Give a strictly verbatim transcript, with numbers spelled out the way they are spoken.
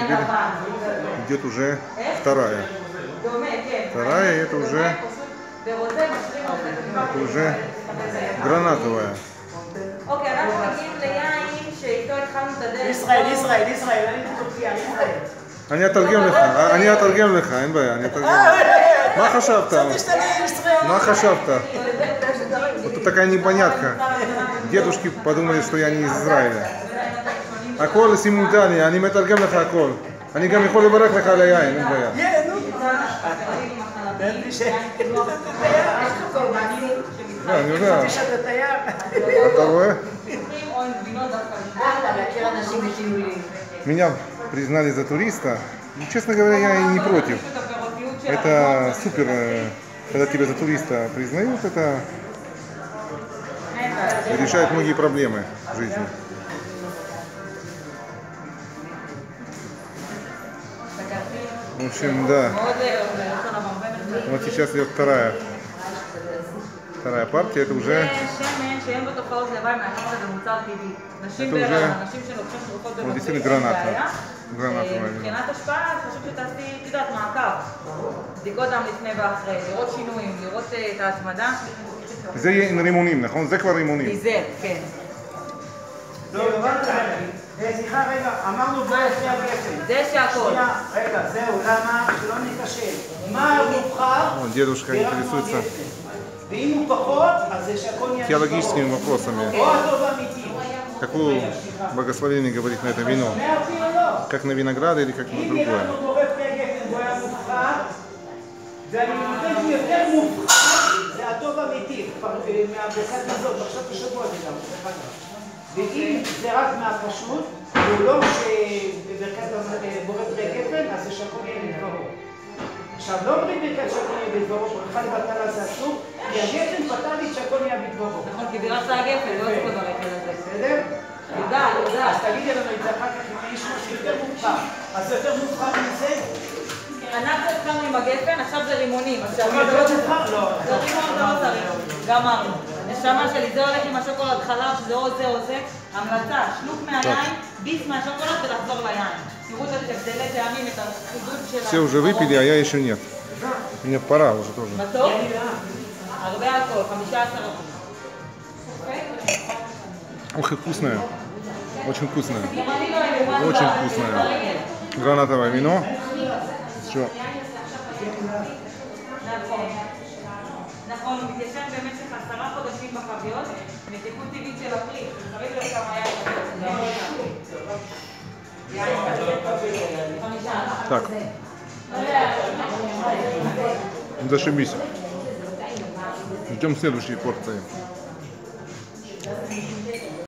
теперь идет уже вторая. Вторая это уже, это уже гранатовая. ישראל, ישראל, ישראל, אני בתופייה, ישראל. אני אתרגם לך, אני אתרגם לך, אין בעיה, אני אתרגם. מה חשבת? מה חשבת? Вот такая непонятка. Дедушки подумали, что я не из Израиля. הכל סימולטני, אני מתרגם לך הכל. אני גם יכול לברך לך על היין, אין בעיה. אני יודע. אתה רואה? Меня признали за туриста. Честно говоря, я и не против. Это супер, когда тебя за туриста признают, это решает многие проблемы в жизни. В общем, да. Вот сейчас идет вторая. Вторая партия, это уже... Это уже... Вот действительно гранатовая. Гранатовая. זה יהיה עם רימונים, נכון? זה כבר רימונים. זה, כן. לא, דבר כזה. סליחה רגע, אמרנו בוא לפני הגפן. זה שהכל. רגע, זהו, למה? שלא נקשר. מה מובחר? Дедушка интересуется ואם הוא פחות, אז זה שהכל נהיה... теологическими вопросами. או הטוב האמיתי. Какое благословение говорит на это вино? Как на виноград или как на אם другое? נראה לנו בורא פני הגפן, הוא היה מובחר, ואני נותן לי יותר מובחר, זה הטוב האמיתי, מהברכת מזון, עכשיו בשבוע זה גם, ואם זה רק מהפשוט, והוא לא שבברכת בורא פני הגפן, אז זה שהכל יהיה בדברו. עכשיו, לא אומרים ברכת שהכל יהיה בדברו, ברכה לבטלה זה אסור, כי הגפן פתר לי שהכל יהיה בדברו. נכון, כי בירכת הגפן, לא אסור ברכת הזה. בסדר? תודה, תודה. אז תגידי לנו את זה אחר כך אם יש משהו יותר מובחר. אז זה יותר מובחר מזה? אנחנו התחלנו עם הגפן, עכשיו זה רימונים. זה יותר מובחר? לא. זה רימון, זה לא צריך. גמרנו. נשמה שלי, זה הולך עם השוקולד חלב, שזה או זה או זה. המלצה, שלוק מהיין, ביס מהשוקולד ולחזור ליין. תראו את הבדלי טעמים, את החידוד של... Все уже выпили, а я еще нет. Мне пора уже тоже. בסוף? הרבה הכל, חמישה עשר אחוז. Ох и вкусная. Очень вкусная. Очень вкусная. Гранатовое вино. Еще. נכון, הוא מתיישן במשך עשרה חודשים בחביות, מתיקות טבעית של הפרי, חריב לו כמה יין. Так. Зашибись. Ждем следующие порции.